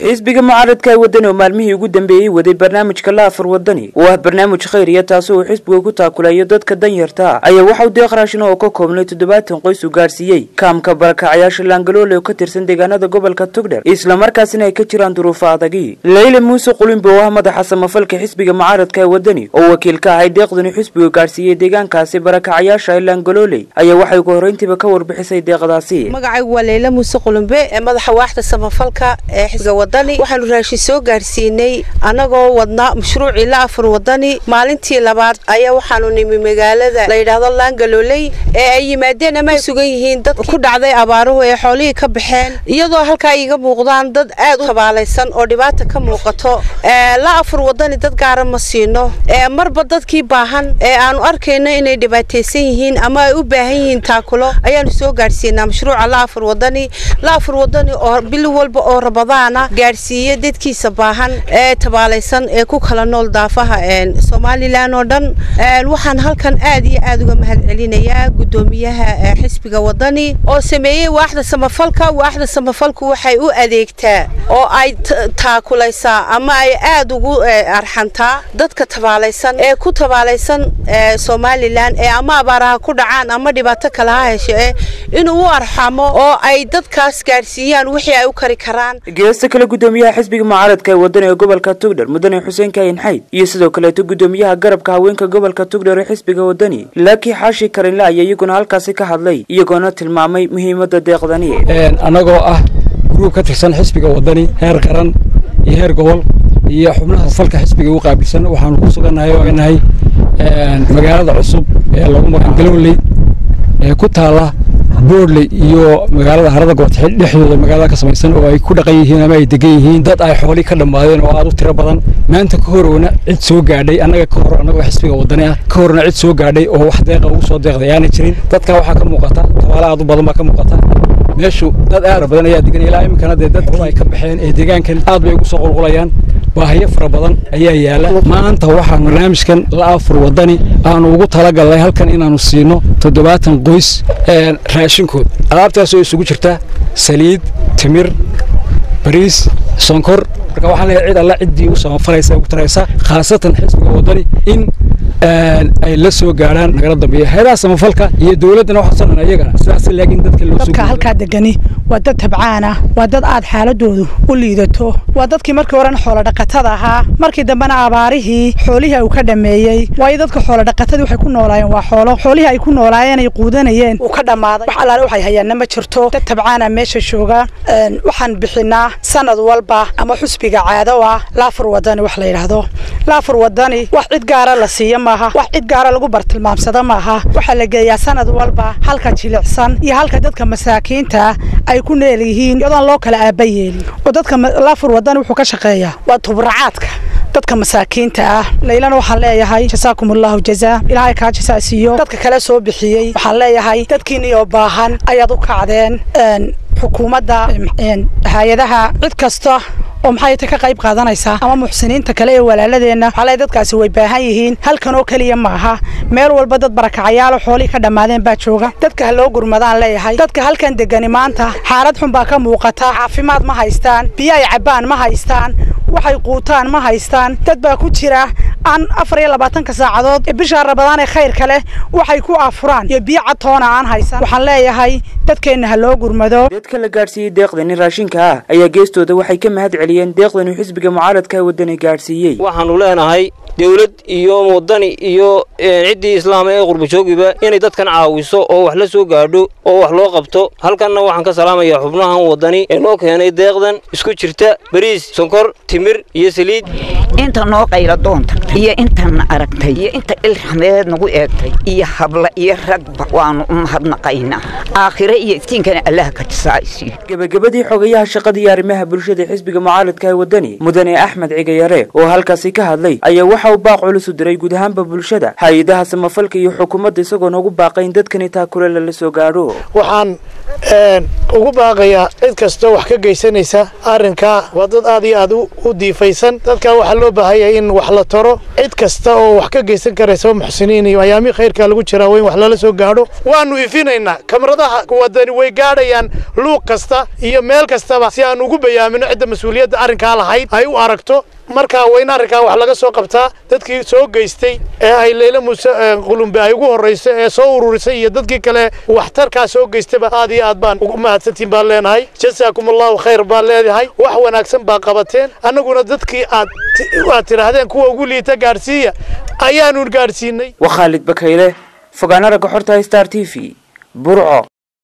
xisbiga mucaaradka ee wadani oo maalmihii ugu dambeeyay waday barnaamijka la afar wadani oo ah barnaamij khayriya taas oo xisbiga ku taakulayo dadka danyarta ayaa waxa uu deeq raashin oo ka koobnay 70 qoys u gaarsiiyay kaamka barakacayaasha Laangaloole oo ka tirsan deegaanada gobolka Togdheer isla markaasina ay ka jiraan duruufo adag. Leyle Muuse Qulimbo oo madaxa samafalka xisbiga mucaaradka ee wadani oo wakiil ka ah deeqdan xisbiga gaarsiiyay deegaankaasi barakacayaasha Laangaloole ayaa waxay ku horeyntiba ka warbixisay deeqdaasi. magacaygu waa Leyle Muuse Qulimbo ee madaxa waaxda samafalka ee xisbiga wadani waxaanu raashin soo gaarsiinay anagoo wadna mashruuci la afar wadani maalintii labaad ayaa waxaanu nimi magaalada la yiraahdo Laangaloole ee ay yimaadeen ama sugan yihiin dad ku dhacday abaaruhu ee xoolihii ka baxeen iyadoo halka iga muuqdaan dad aad u tabaalaysan oo dhibaato ka muuqato la afar wadani dad gaar ah ma siino marba dadkii baahan ee aanu arkayno inay dhibaataysan yihiin ama ay u baahan yihiin taakulo ayaanu soo gaarsiinaa mashruuca la afar wadani oo bil walba oo Rabadaana gaarsiiyo dadkiisa baahan ee tabaalaysan ee ku kala nool daafaha Soomaaliland oo dhan waxaan halkan aad iyo aad uga mahadcelinayaa gudoomiyaha xisbiga wadani oo sameeyay waaxda samafalku waxay u adeegtaa oo ay taakulaysaa ama ay aad ugu arxantaa dadka tabaalaysan ee ku tabaalaysan Soomaaliland ee ama abaaraha ku dhacaan ama dhibaato kale ha heshay inuu u arxamo oo ay dadkaas gaarsiiyaan wixii ay u kari karaan. geesta kale gudoomiyaha xisbiga mucaaradka ee wadani ee gobolka Togdheer mudane Xuseen Kaayin Xayd iyo sidoo kale gudoomiyaha garabka haweenka gobolka Togdheer ee xisbiga wadani laakiin xaashi karin la iyaguna halkaas ka hadlay iyaguna tilmaamay muhiimadda deeqdani anagoo ah group ka tirsan xisbiga wadani heer qaran iyo heer gobol iyo xubnaha salka xisbiga u qaabilsan waxaan ku suganahay magaalada cusub ee lagu magaalay ee ku taala boorley iyo magaalada harada goobta dhexdooda magaalada ka samaysan oo ay ku dhaqan yihiin ama ay degan yihiin dad ay xooli ka dhamaadeen oo aad u tiro badan maanta ka horona cid soo gaadhay anagoo xisbiga wadani ah ka horna cid soo gaadhay oo wax deeqa ugu soo deeqday aan jirin dadka waxa ka muuqata tawaala aad u badan ka muuqata meeshu dad aad badan ayaa degan ilaa imkana dadku ay ka baxeen ee deegaankan aad bay ugu soo qulqulayaan baahiyo fara badan ayaa yaala maanta waxaan barnaamijkan la afar wadani aan ugu talagalnay halkan inaanu siino 70 qoys raashinkood alaabtaas oo isugu jirta saliid timir bariis sonkor marka waxaan leeyahay cid alla cidii u samafaleysa ugu taraysa khaasatan xisbiga wadani in ay la soo gaaraan nagala dambeeyo hay'adaha samafalka iyo dawladana waxa soo dhanayagana sidaas laakiin dadka loo soo halka degani waa dad tabcaan ah waa dad aad xaaladoodu u liidato waa dadkii markii hore xoolo dhaqatada ahaa markii dambana abaarihii xoolihii uu ka dhameeyay way dadka xoolo dhaqatada waxay ku noolaayeen waa xoolihii ay ku noolaayeen ay quudanayeen uu ka dhamaaday wax alaale waxay hayaan ma jirto dad tabcaan ah meesha jooga waxaan bixinaa sanad walba ama xusbiga caado ah la afar wadani wax la yiraahdo la afar wadani wax cid gaar ah la siiyo maaha wax cid gaar ah lagu bartilmaamsada maaha waxa la geeyaa sanad walba halka jilicsan iyo halka dadka masaakiinta ay ku neelyihiin iyadoo loo kala aabayeen oo dadka la afar wadani wuxuu ka shaqeeyaa waa tubracaadka dadka masaakiinta ah leylana waxaan leeyahay jasaakumullahu jazaa ilaahay ka jasaasiyo dadka kale soo bixiyay waxaan leeyahay dadkiina oo baahan ayaad u kacdeen xukuumadda hay'adaha cid kasta oo maxay ka qayb qaadanaysaa ama muxsiniinta kale ee walaaladeena xalay dadkaasi way baahan yihiin halkan oo kaliya ma aha meel walba dad barakacayaal xooli ka dhamaadeen baa jooga dadka loo gurmadaan leeyahay dadka halkan degan maanta xaalad xun baa ka muuqata caafimaad ma haystaan biyo ay cabaan ma haystaan waxay quutaan ma haystaan dad baa ku jira aan 24 saacadood bisha Ramadaan ee khayr kale waxay ku afuraan iyo biyo catoona aan haysan waxaan leeyahay dadkeena loo gurmado dadka la gaarsiiyay deeqdan raashinka ah ayaa geestooda waxay ka mahadceliyeen deeqdan xisbiga mucaaradka ee wadani gaarsiiyay waxaanu leenahay dawlad iyo wadani iyo cidii islaam ee qurbo joogiba inay dadkan caawiso oo wax la soo gaadho oo wax loo qabto halkanna waxaan ka salaamayaa xubnahan wadani ee loo keenay deeqdan isku jirta bariis sonkor timir iyo saliid inta noo qayla doonta iyo intan aragtay iyo inta ilxameed nagu eegtay iyo habla iyo ragba waanu mahadnaqaynaa aakhire iyo iftiinkana Allah ka tisaaysi gabagabadii xogayaha shaqada iyo arrimaha bulshada xisbiga mucaaradka ee wadani mudane Axmed Cigayare oo halkaas ka hadlay ayaa waxa uu baaq culus u diray guud ahaan bulshada hay'adaha samafalka iyo xukuumadda isagoo nagu baaqayn dadkan taakule la soo gaaro waxaan ugu baaqayaa cid kasta wax ka geysanaysa arrinka waa dad aad iyo aad u diifaysan dadka waxa loo baahan yahay in wax la taro cid kasta oo wax ka geysan karaysa muxsiniin iyo ayaami khayrka lagu jiraa weyn wax lala soo gaadho waanu ifinaynaa kamaradaha wadani way gaadhayaan luuq kasta iyo meel kastaba si aan ugu bayaamino cidda mas'uuliyadda arrinka lahayd ay u aragto marka wayna arrinka wax laga soo qabtaa dadkii soo geystay ee ay Leila Muuse Qulumbe ay ugu horeysay ee soo ururisay iyo dadkii kale waxtarka soo geystayba aad iyo aad baan ugu mahadsantiin baan leenahay jasaakumullahu khayr baan leedahay wax wanaagsan baa qabateen annaguna dadkii aad tiraahdeen kuwa ugu liita gaarsiiya ayaanu gaarsiinay wa Khalid Bakayle fogaana raga xorta Star TV Burco